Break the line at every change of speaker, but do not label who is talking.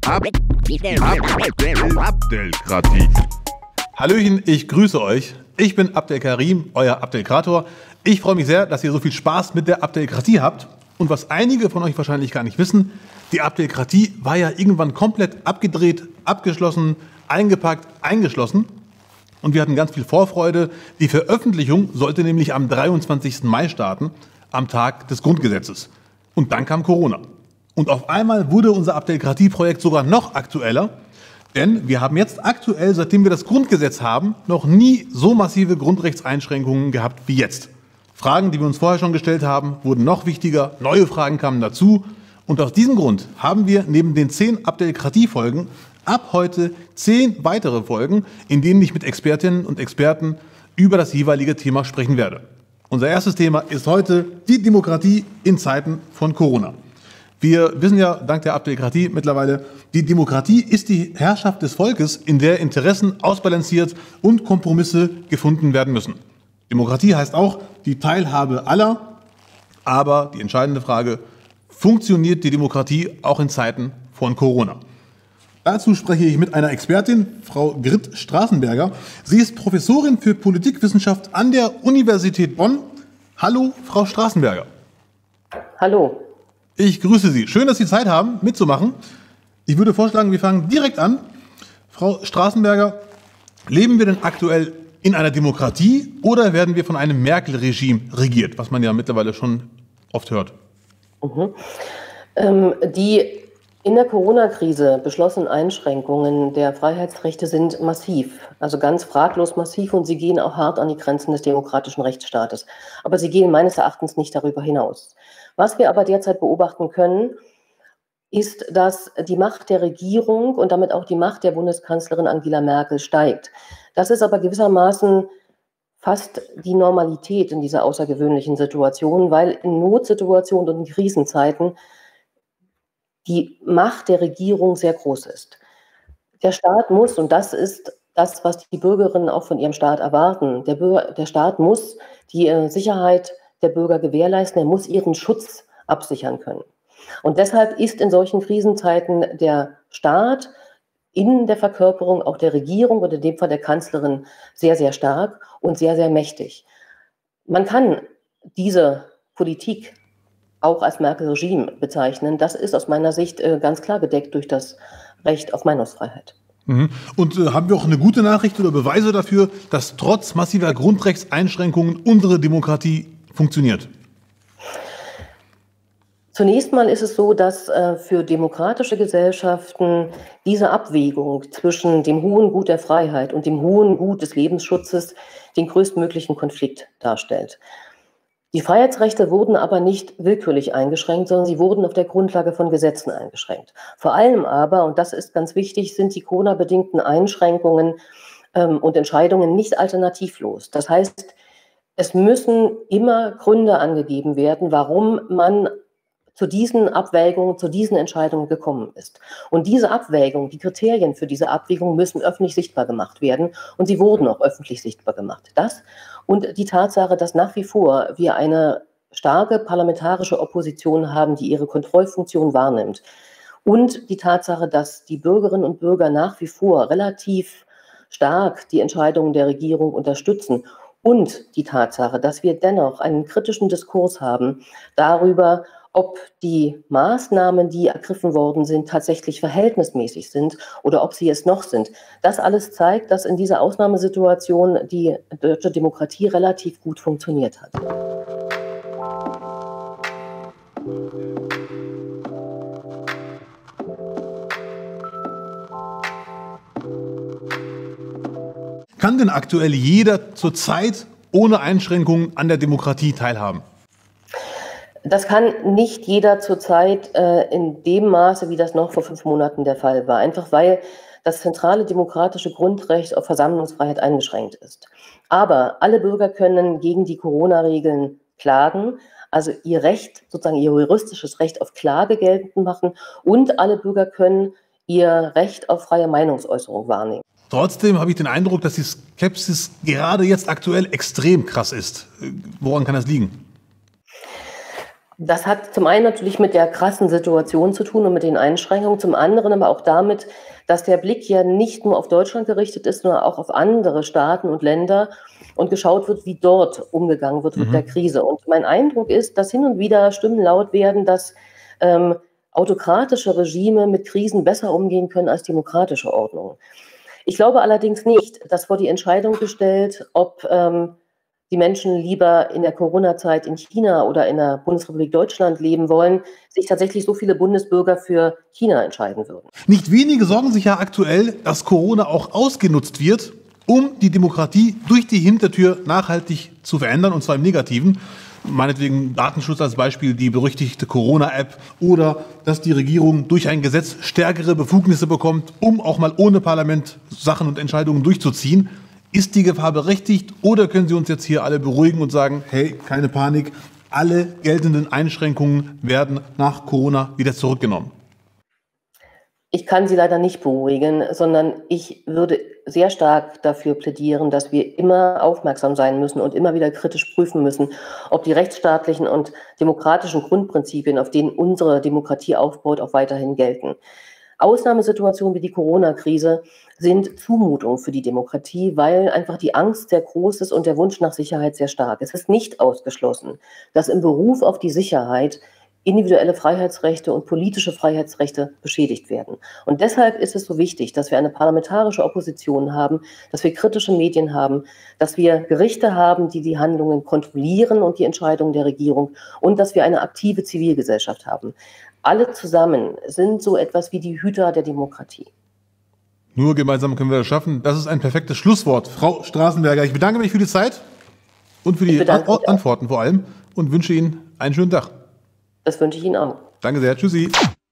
Abdelkratie. Hallöchen, ich grüße euch. Ich bin Abdel Karim, euer Abdelkrator. Ich freue mich sehr, dass ihr so viel Spaß mit der Abdelkratie habt. Und was einige von euch wahrscheinlich gar nicht wissen, die Abdelkratie war ja irgendwann komplett abgedreht, abgeschlossen, eingepackt, eingeschlossen. Und wir hatten ganz viel Vorfreude. Die Veröffentlichung sollte nämlich am 23. Mai starten, am Tag des Grundgesetzes. Und dann kam Corona. Und auf einmal wurde unser Abdelkratie-Projekt sogar noch aktueller. Denn wir haben jetzt aktuell, seitdem wir das Grundgesetz haben, noch nie so massive Grundrechtseinschränkungen gehabt wie jetzt. Fragen, die wir uns vorher schon gestellt haben, wurden noch wichtiger. Neue Fragen kamen dazu. Und aus diesem Grund haben wir neben den 10 Abdelkratie-Folgen ab heute 10 weitere Folgen, in denen ich mit Expertinnen und Experten über das jeweilige Thema sprechen werde. Unser erstes Thema ist heute die Demokratie in Zeiten von Corona. Wir wissen ja, dank der Abdelkratie mittlerweile, die Demokratie ist die Herrschaft des Volkes, in der Interessen ausbalanciert und Kompromisse gefunden werden müssen. Demokratie heißt auch die Teilhabe aller, aber die entscheidende Frage, funktioniert die Demokratie auch in Zeiten von Corona? Dazu spreche ich mit einer Expertin, Frau Grit Straßenberger. Sie ist Professorin für Politikwissenschaft an der Universität Bonn. Hallo, Frau Straßenberger.
Hallo.
Ich grüße Sie. Schön, dass Sie Zeit haben, mitzumachen. Ich würde vorschlagen, wir fangen direkt an. Frau Straßenberger, leben wir denn aktuell in einer Demokratie oder werden wir von einem Merkel-Regime regiert, was man ja mittlerweile schon oft hört?
Die in der Corona-Krise beschlossenen Einschränkungen der Freiheitsrechte sind massiv, also ganz fraglos massiv, und sie gehen auch hart an die Grenzen des demokratischen Rechtsstaates. Aber sie gehen meines Erachtens nicht darüber hinaus. Was wir aber derzeit beobachten können, ist, dass die Macht der Regierung und damit auch die Macht der Bundeskanzlerin Angela Merkel steigt. Das ist aber gewissermaßen fast die Normalität in dieser außergewöhnlichen Situation, weil in Notsituationen und in Krisenzeiten die Macht der Regierung sehr groß ist. Der Staat muss, und das ist das, was die Bürgerinnen auch von ihrem Staat erwarten, der Staat muss die Sicherheit der Bürger gewährleisten, er muss ihren Schutz absichern können. Und deshalb ist in solchen Krisenzeiten der Staat in der Verkörperung auch der Regierung und in dem Fall der Kanzlerin sehr, sehr stark und sehr, sehr mächtig. Man kann diese Politik auch als Merkel-Regime bezeichnen. Das ist aus meiner Sicht ganz klar gedeckt durch das Recht auf Meinungsfreiheit.
Und haben wir auch eine gute Nachricht oder Beweise dafür, dass trotz massiver Grundrechtseinschränkungen unsere Demokratie funktioniert?
Zunächst mal ist es so, dass für demokratische Gesellschaften diese Abwägung zwischen dem hohen Gut der Freiheit und dem hohen Gut des Lebensschutzes den größtmöglichen Konflikt darstellt. Die Freiheitsrechte wurden aber nicht willkürlich eingeschränkt, sondern sie wurden auf der Grundlage von Gesetzen eingeschränkt. Vor allem aber, und das ist ganz wichtig, sind die Corona-bedingten Einschränkungen und Entscheidungen nicht alternativlos. Das heißt, es müssen immer Gründe angegeben werden, warum man zu diesen Abwägungen, zu diesen Entscheidungen gekommen ist. Und diese Abwägung, die Kriterien für diese Abwägung müssen öffentlich sichtbar gemacht werden. Und sie wurden auch öffentlich sichtbar gemacht. Das und die Tatsache, dass nach wie vor wir eine starke parlamentarische Opposition haben, die ihre Kontrollfunktion wahrnimmt. Und die Tatsache, dass die Bürgerinnen und Bürger nach wie vor relativ stark die Entscheidungen der Regierung unterstützen. Und die Tatsache, dass wir dennoch einen kritischen Diskurs haben darüber, ob die Maßnahmen, die ergriffen worden sind, tatsächlich verhältnismäßig sind oder ob sie es noch sind. Das alles zeigt, dass in dieser Ausnahmesituation die deutsche Demokratie relativ gut funktioniert hat.
Kann denn aktuell jeder zurzeit ohne Einschränkungen an der Demokratie teilhaben?
Das kann nicht jeder zurzeit in dem Maße, wie das noch vor 5 Monaten der Fall war. Einfach weil das zentrale demokratische Grundrecht auf Versammlungsfreiheit eingeschränkt ist. Aber alle Bürger können gegen die Corona-Regeln klagen, also ihr Recht, sozusagen ihr juristisches Recht auf Klage geltend machen, und alle Bürger können ihr Recht auf freie Meinungsäußerung wahrnehmen.
Trotzdem habe ich den Eindruck, dass die Skepsis gerade jetzt aktuell extrem krass ist. Woran kann das liegen?
Das hat zum einen natürlich mit der krassen Situation zu tun und mit den Einschränkungen, zum anderen aber auch damit, dass der Blick ja nicht nur auf Deutschland gerichtet ist, sondern auch auf andere Staaten und Länder und geschaut wird, wie dort umgegangen wird mit der Krise. Und mein Eindruck ist, dass hin und wieder Stimmen laut werden, dass autokratische Regime mit Krisen besser umgehen können als demokratische Ordnungen. Ich glaube allerdings nicht, dass vor die Entscheidung gestellt, ob die Menschen lieber in der Corona-Zeit in China oder in der Bundesrepublik Deutschland leben wollen, sich tatsächlich so viele Bundesbürger für China entscheiden würden.
Nicht wenige sorgen sich ja aktuell, dass Corona auch ausgenutzt wird, um die Demokratie durch die Hintertür nachhaltig zu verändern, und zwar im Negativen. Meinetwegen Datenschutz als Beispiel, die berüchtigte Corona-App, oder dass die Regierung durch ein Gesetz stärkere Befugnisse bekommt, um auch mal ohne Parlament Sachen und Entscheidungen durchzuziehen. Ist die Gefahr berechtigt, oder können Sie uns jetzt hier alle beruhigen und sagen, hey, keine Panik, alle geltenden Einschränkungen werden nach Corona wieder zurückgenommen?
Ich kann Sie leider nicht beruhigen, sondern ich würde sehr stark dafür plädieren, dass wir immer aufmerksam sein müssen und immer wieder kritisch prüfen müssen, ob die rechtsstaatlichen und demokratischen Grundprinzipien, auf denen unsere Demokratie aufbaut, auch weiterhin gelten. Ausnahmesituationen wie die Corona-Krise sind Zumutung für die Demokratie, weil einfach die Angst sehr groß ist und der Wunsch nach Sicherheit sehr stark. Es ist nicht ausgeschlossen, dass im Beruf auf die Sicherheit individuelle Freiheitsrechte und politische Freiheitsrechte beschädigt werden. Und deshalb ist es so wichtig, dass wir eine parlamentarische Opposition haben, dass wir kritische Medien haben, dass wir Gerichte haben, die die Handlungen kontrollieren und die Entscheidungen der Regierung, und dass wir eine aktive Zivilgesellschaft haben. Alle zusammen sind so etwas wie die Hüter der Demokratie.
Nur gemeinsam können wir das schaffen. Das ist ein perfektes Schlusswort. Frau Straßenberger, ich bedanke mich für die Zeit und für die Antworten vor allem und wünsche Ihnen einen schönen Tag.
Das wünsche ich Ihnen auch.
Danke sehr. Tschüssi.